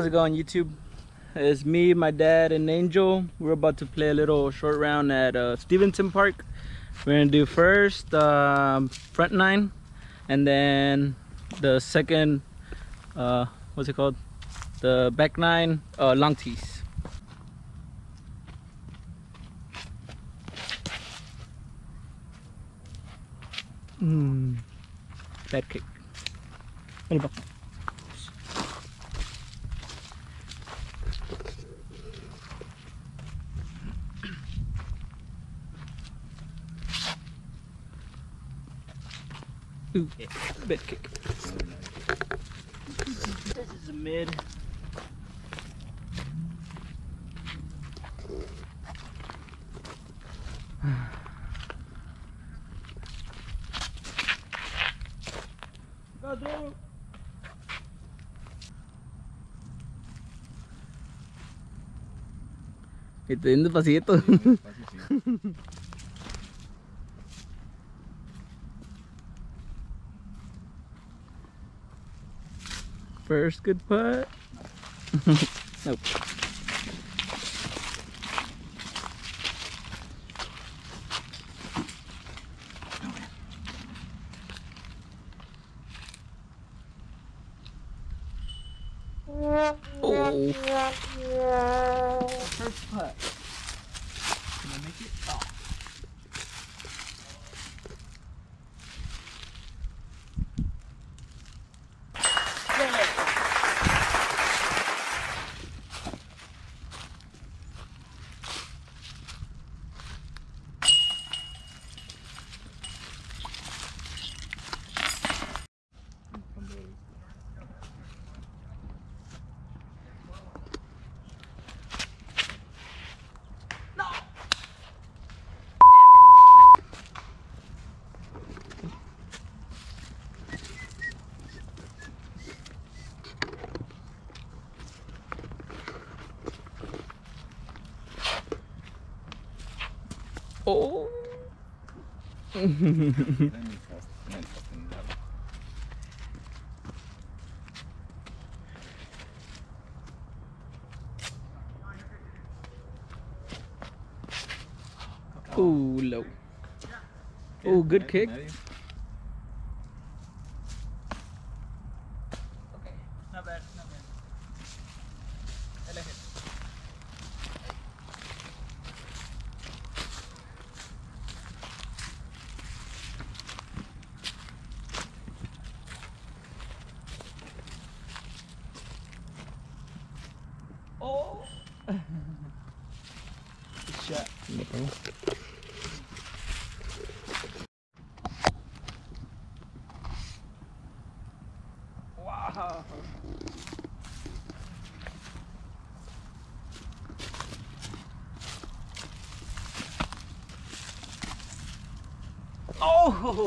how's it going, YouTube? It's me, my dad, and Angel. We're about to play a little short round at Stevenson Park. We're gonna do first front nine, and then the second, what's it called? The back nine, long tees. Bad kick. Ano ba? Ooh, bad kick. This is a mid. Go through. Ito yun pasito. First good putt. Nope. Oh. First putt. Can I make it? Oh. Oh. Ooh, low. Ooh, good kick. Okay, not bad, not bad. I like it. Oh! Good shot. Wow! Oh!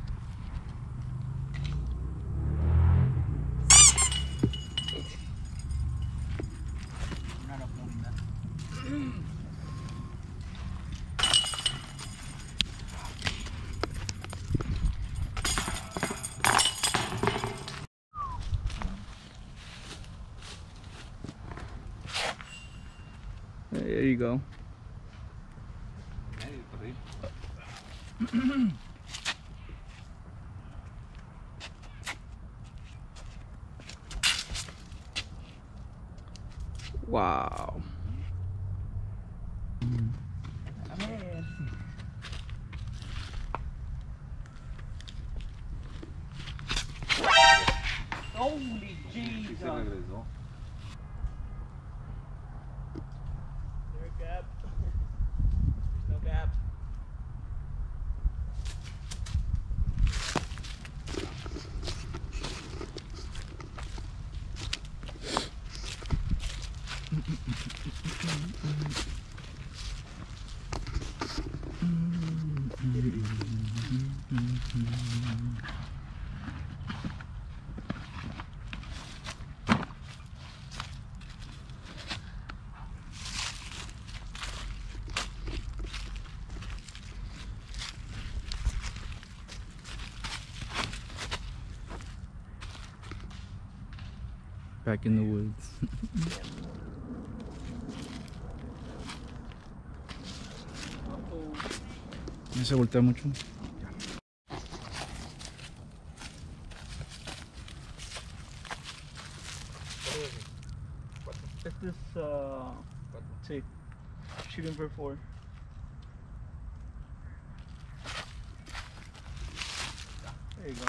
There you go. Wow. Holy Jesus. There a gap? There's no gap. Back in the woods. No se voltea mucho. This is sí, shooting for 4. There you go.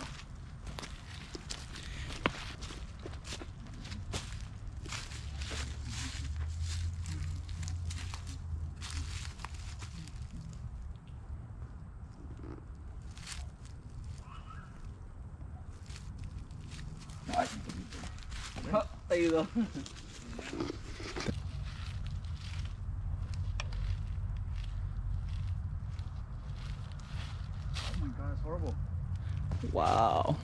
Oh, there you go. Oh my god, it's horrible. Wow.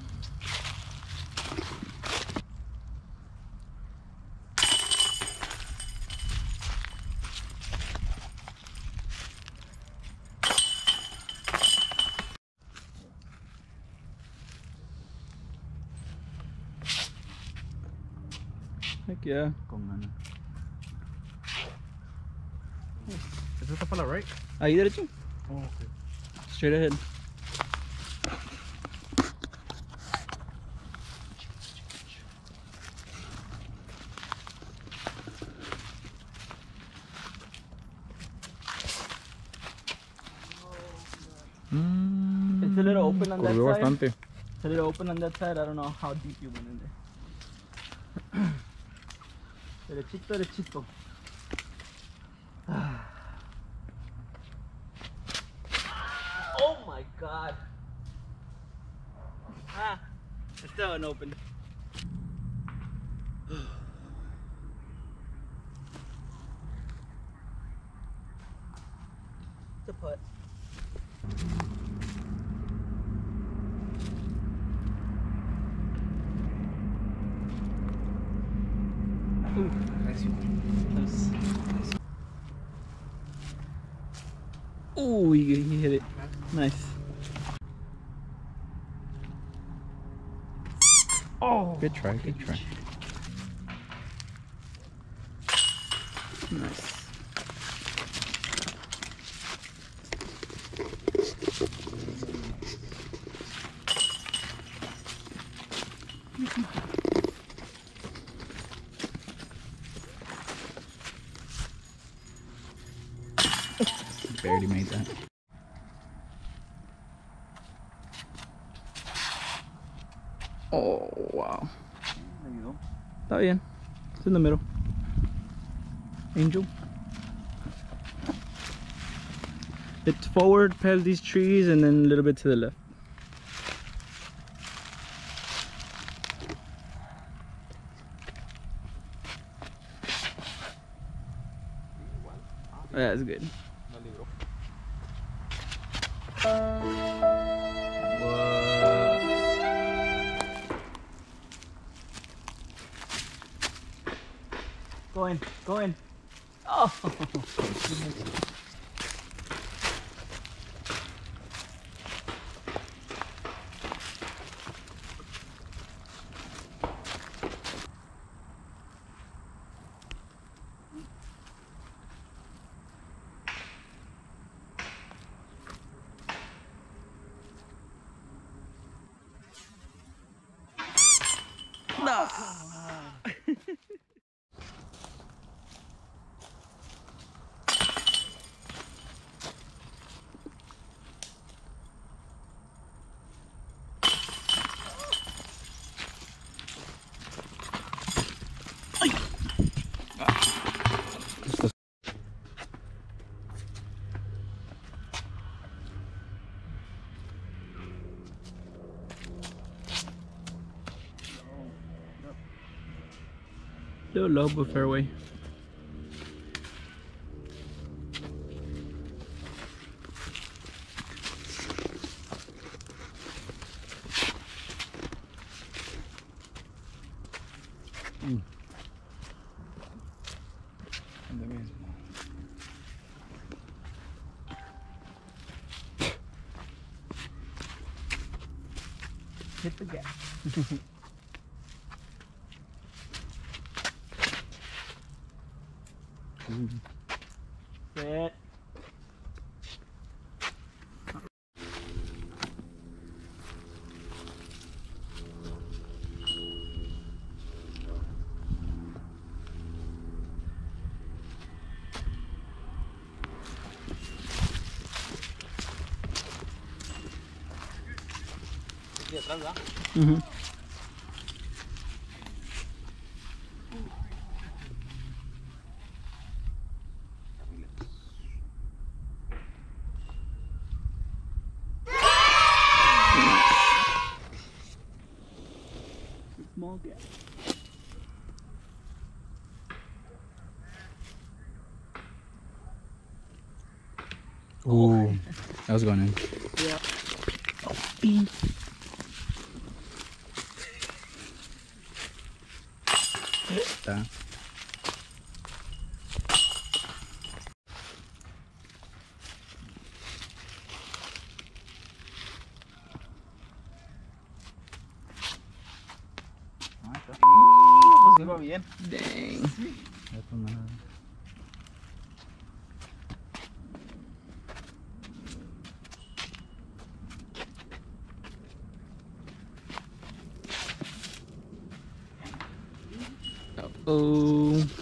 Heck yeah. Con ganas. ¿Eso está para la right? Ahí derecho. Oh, okay. Straight ahead. It's a little open on that Corrió side. bastante. It's a little open on that side. I don't know how deep you went in there. Derechito, derechito. Oh my god. Ah, it's still unopened. It's a putt. Ooh, Nice. ooh, he hit it. Nice. Oh, Good try, good try. nice. Barely made that. Oh, wow. There you go. Está bien. It's in the middle. Angel. It's forward past these trees and then a little bit to the left. That's good. Go in, go in. Oh! No! Little low but fairway. Hit the gas. Set. Mhm. Small gap. Ooh, that was going in. Yeah. Tá. Pues iba bien. Dang. Esto no. Oh.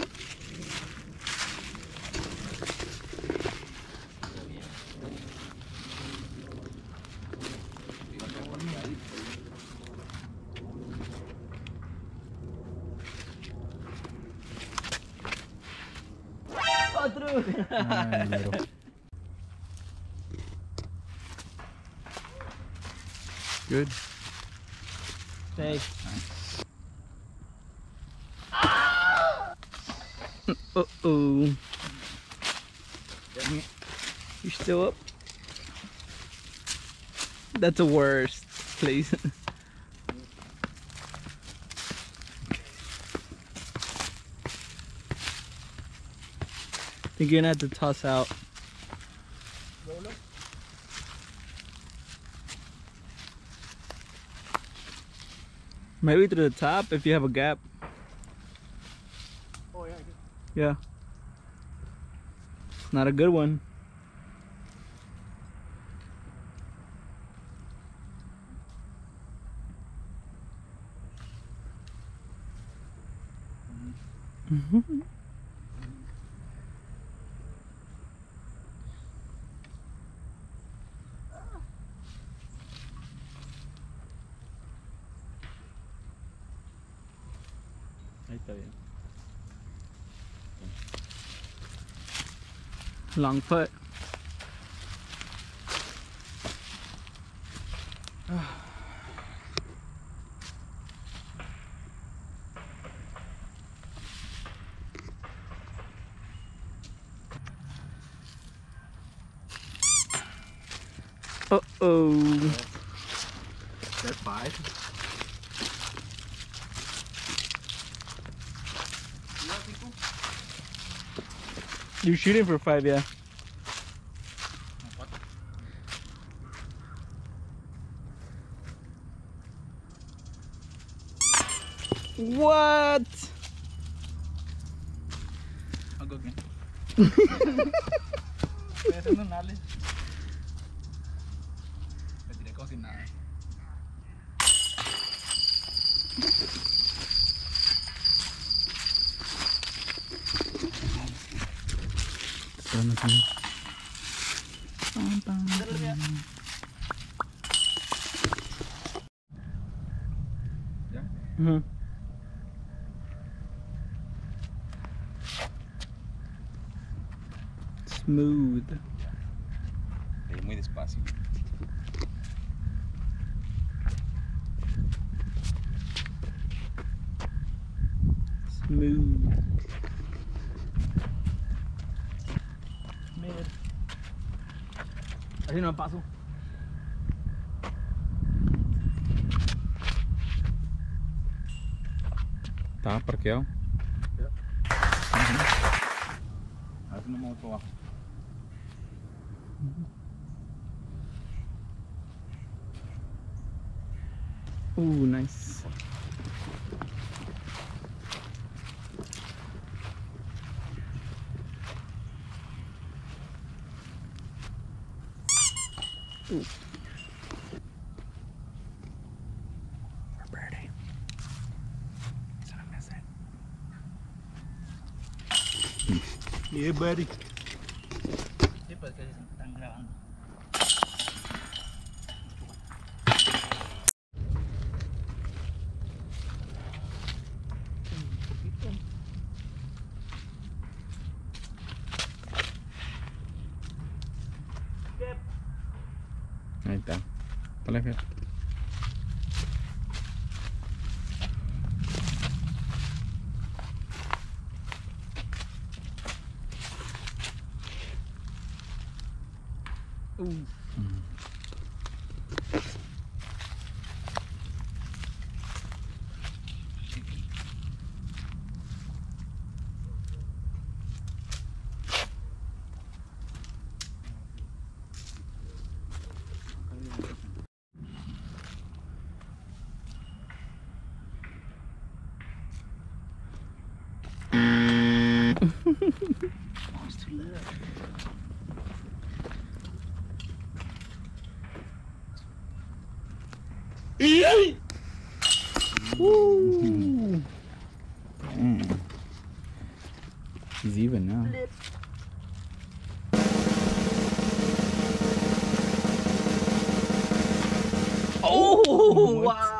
Otro. Ay, little. Good. Hey. Nice. Uh-oh. You still up? That's the worst, please. I think you're gonna have to toss out. Maybe to the top if you have a gap. Oh, yeah. Yeah. It's not a good one. Ahí está bien. Long putt. Uh-oh. That's 5. You're shooting for 5, yeah. What? I'll go again. Estoy haciendo un ale. Me tiré como sin nada. Esperando aquí. ¿Ya? Mhm. Smooth. Muy despacio. Smooth. Mid. Así no paso. Estaba parqueado. A ver si no me voy por abajo. Ooh, nice. For birdie. That's what I miss it. Yeah, buddy. Sí, pues que están grabando. Ahí está. Dale, Fer. Woo! Damn. He's even now. Oh, wow.